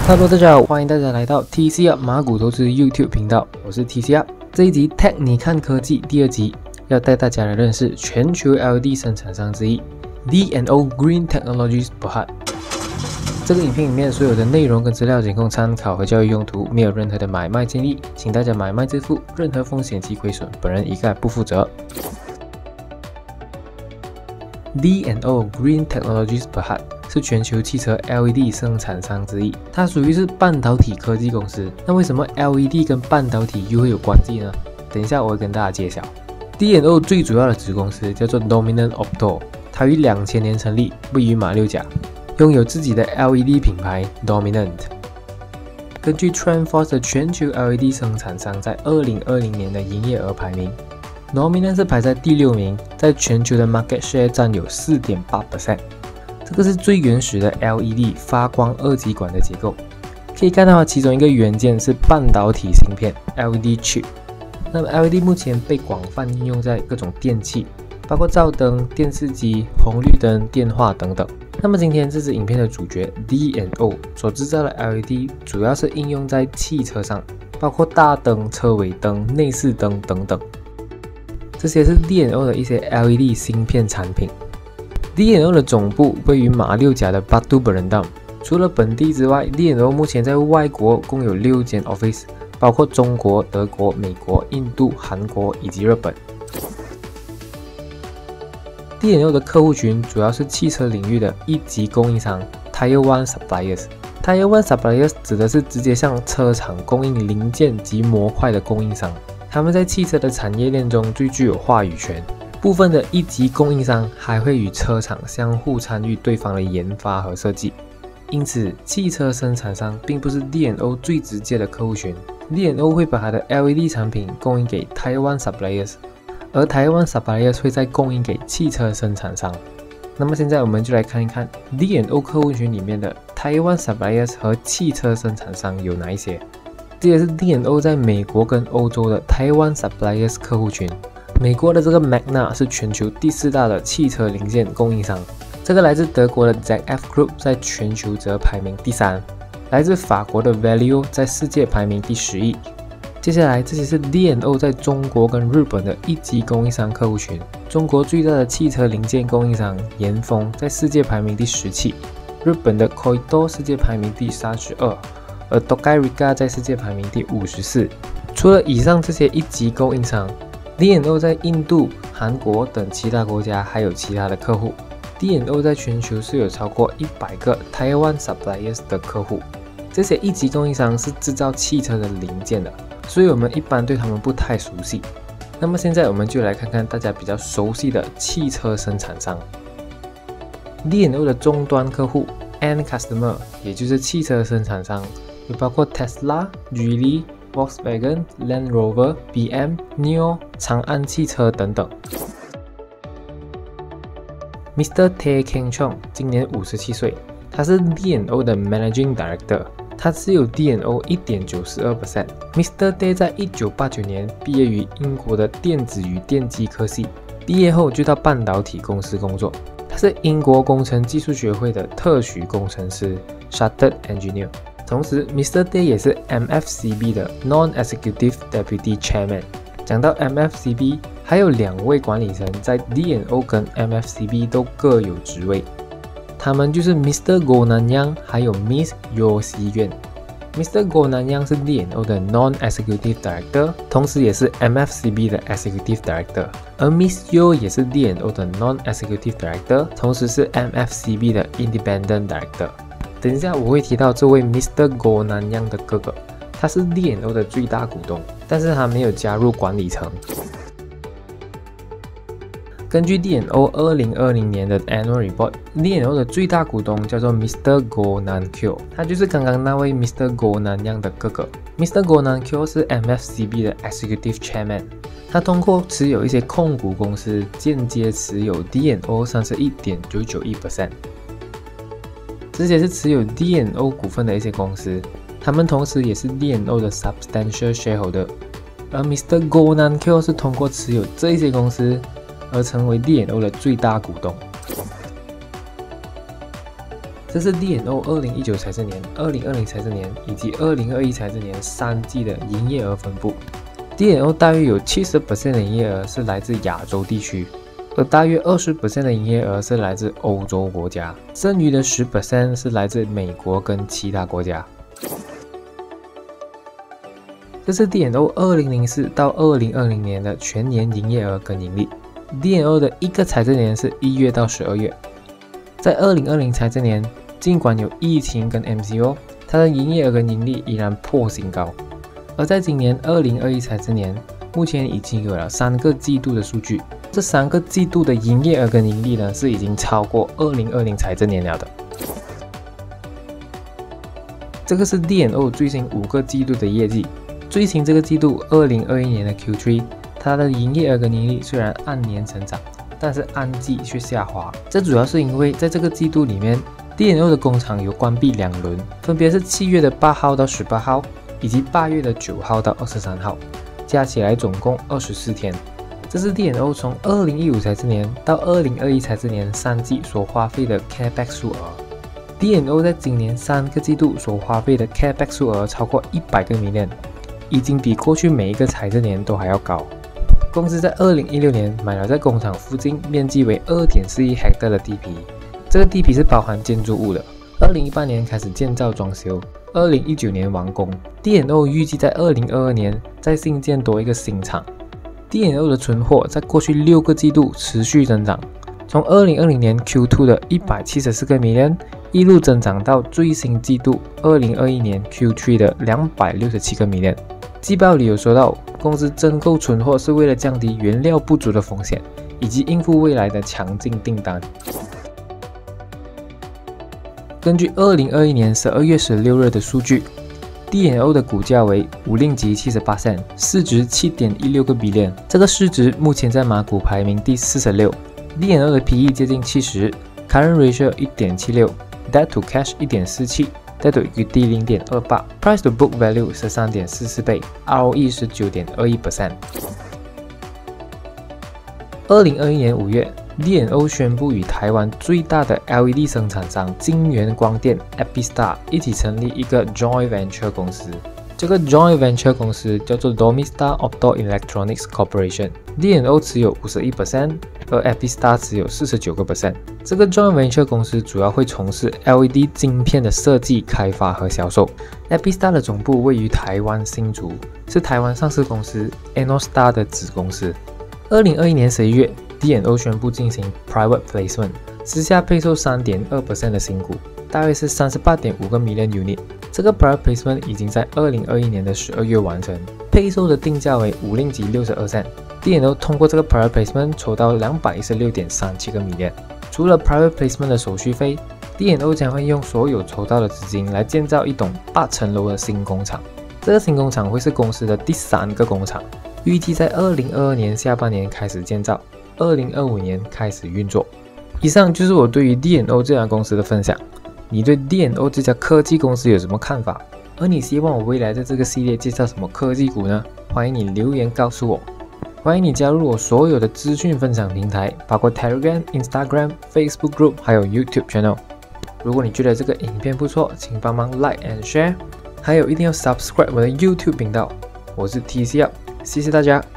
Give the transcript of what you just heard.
Hello， 大家好，欢迎大家来到 TCUP 马股投资 YouTube 频道，我是 TCUP。这一集 Tech 你看科技第二集，要带大家来认识全球 LED 生产商之一 D&O Green Technologies Berhad。这个影片里面所有的内容跟资料仅供参考和教育用途，没有任何的买卖建议，请大家买卖自负，任何风险及亏损，本人一概不负责。D&O Green Technologies Berhad 是全球汽车 LED 生产商之一，它属于是半导体科技公司。那为什么 LED 跟半导体又会有关系呢？等一下我会跟大家揭晓。D&O 最主要的子公司叫做 Dominant Opto， 它于2000年成立，位于马六甲，拥有自己的 LED 品牌 Dominant。根据 TrendForce 的全球 LED 生产商在2020年的营业额排名， Dominant 是排在第6名，在全球的 market share 占有 4.8%。这个是最原始的 LED 发光二极管的结构，可以看到其中一个元件是半导体芯片 LED chip。那么 LED 目前被广泛应用在各种电器，包括照灯、电视机、红绿灯、电话等等。那么今天这支影片的主角 D&O 所制造的 LED 主要是应用在汽车上，包括大灯、车尾灯、内饰灯等等。这些是 D&O 的一些 LED 芯片产品。D&O 的总部位于马六甲的 Batu Berendam。除了本地之外， D&O 目前在外国共有6间 office， 包括中国、德国、美国、印度、韩国以及日本。D&O 的客户群主要是汽车领域的一级供应商 Tier 1 Suppliers。Tier 1 Suppliers 指的是直接向车厂供应零件及模块的供应商，他们在汽车的产业链中最具有话语权。部分的一级供应商还会与车厂相互参与对方的研发和设计，因此汽车生产商并不是 D&O 最直接的客户群。D&O 会把它的 LED 产品供应给 Tier 1 Suppliers， 而 Tier 1 Suppliers 会再供应给汽车生产商。那么现在我们就来看一看 D&O 客户群里面的 Tier 1 Suppliers 和汽车生产商有哪一些。这也是 D&O 在美国跟欧洲的 Tier 1 Suppliers 客户群。美国的这个 Magna 是全球第4大的汽车零件供应商，这个来自德国的 ZF Group 在全球则排名第3，来自法国的 Valeo 在世界排名第11。接下来这些是 D&O 在中国跟日本的一级供应商客户群。中国最大的汽车零件供应商岩峰在世界排名第17，日本的 Koito 世界排名第32，而 Tokai Rika 在世界排名第54。除了以上这些一级供应商， D&O 在印度、韩国等其他国家还有其他的客户。D&O 在全球是有超过100个 Tier 1 Suppliers 的客户。这些一级供应商是制造汽车的零件的，所以我们一般对他们不太熟悉。那么现在我们就来看看大家比较熟悉的汽车生产商。D&O 的终端客户 End Customer 也就是汽车生产商，有包括 Tesla、Geely、Volkswagen、Land Rover、BM、NIO、长安汽车等等。Mr. Tay Keng Chong 今年57岁，他是 D&O 的 Managing Director， 他持有 D&O 1.92%。Mr. Tay 在1989年毕业于英国的电子与电机科系，毕业后就到半导体公司工作。他是英国工程技术学会的特许工程师 Chartered Engineer。同时 Mr. Tay 也是 MFCB 的 Non-Executive Deputy Chairman。 讲到 MFCB， 还有2位管理层在 D&O 跟 MFCB 都各有职位，他们就是 Mr. Goh Nanyang 还有 Miss Yeo Si Yuen。Mr. Goh Nanyang 是 D&O 的 Non-Executive Director， 同时也是 MFCB 的 Executive Director， 而 Miss Yeo 也是 D&O 的 Non-Executive Director， 同时是 MFCB 的 Independent Director。等一下我会提到这位 Mr. Goh Nanyang 的哥哥，他是 D&O 的最大股东，但是他没有加入管理层。根据 D&O 2020年的 Annual Report， D&O 的最大股东叫做 Mr. Goh Nan Kyo， 他就是刚刚那位 Mr. Goh Nanyang 的哥哥。Mr. Goh Nan Kyo 是 MFCB 的 Executive Chairman， 他通过持有一些控股公司，间接持有 D&O 31.991%。这些是持有 D&O 股份的一些公司，他们同时也是 D&O 的 Substantial Shareholder。而 Mr. Goh Nan Kyo 是通过持有这些公司而成为 D&O 的最大股东。 这是 D&O 2019财政年、2020财政年以及2021财政年3季的营业额分布。D&O 大约有 70% 的营业额是来自亚洲地区，而大约 20% 的营业额是来自欧洲国家，剩余的 10% 是来自美国跟其他国家。这是 D&O 2004到2020年的全年营业额跟盈利。D&O 的一个财政年是1月到12月。在2020财政年，尽管有疫情跟 MCO， 它的营业额跟盈利依然破新高。而在今年2021财政年，目前已经有了3个季度的数据，这3个季度的营业额跟盈利呢是已经超过2020财政年了的。这个是 D&O 最新5个季度的业绩。最新这个季度2021年的 Q3， 它的营业额跟盈利虽然按年成长，但是按季却下滑。这主要是因为在这个季度里面 ，D&O 的工厂有关闭2轮，分别是7月的8号到18号，以及8月的9号到23号，加起来总共24天。这是 D&O 从2015财政年到2021财政年3季所花费的 Capex 数额。D&O 在今年3个季度所花费的 Capex 数额超过100个 million。已经比过去每一个财政年都还要高。公司在2016年买了在工厂附近面积为 2.4 亿 hectare 的地皮，这个地皮是包含建筑物的。2018年开始建造装修，2019年完工。D&O 预计在2022年再新建多一个新厂。D&O 的存货在过去6个季度持续增长，从2020年 Q2 的174个 million一路增长到最新季度2021年 Q3 的267个 million。季报里有说到，公司增购存货是为了降低原料不足的风险，以及应付未来的强劲订单。根据2021年12月16日的数据 ，D&O 的股价为5令吉78 cent， 市值 7.16 个 billion， 这个市值目前在马股排名第46。D&O 的 PE 接近70，Current Ratio 1.76，Debt to Cash 1.47。Debt to Equity 0.28，Price to Book Value 13.44 倍，ROE 是 9.21%。2021年5月 ，D&O 宣布与台湾最大的 LED 生产商晶圆光电 Epistar 一起成立一个 Joint Venture 公司。这个 Joint Venture 公司叫做 Domistar Optoelectronics Corporation。D&O 持有 51%， 而 Epistar 持有 49%。这个 Joint Venture 公司主要会从事 LED 晶片的设计、开发和销售。Epistar 的总部位于台湾新竹，是台湾上市公司 Enostar 的子公司。2021年11月 ，D&O 宣布进行 Private Placement， 私下配售 3.2% 的新股，大约是 38.5 个 million unit。这个 Private Placement 已经在2021年的12月完成，配售的定价为5令吉62 cent。D&O 通过这个 Private Placement 筹到 216.37 个 million。除了 Private Placement 的手续费 ，D&O 将会用所有筹到的资金来建造一栋8层楼的新工厂。这个新工厂会是公司的第3个工厂，预计在2022年下半年开始建造，2025年开始运作。以上就是我对于 D&O 这家公司的分享。你对 D&O 这家科技公司有什么看法？而你希望我未来在这个系列介绍什么科技股呢？欢迎你留言告诉我。欢迎你加入我所有的资讯分享平台，包括 Telegram、Instagram、Facebook Group， 还有 YouTube Channel。如果你觉得这个影片不错，请帮忙 Like and Share， 还有一定要 Subscribe 我的 YouTube 频道。我是 TC Up， 谢谢大家。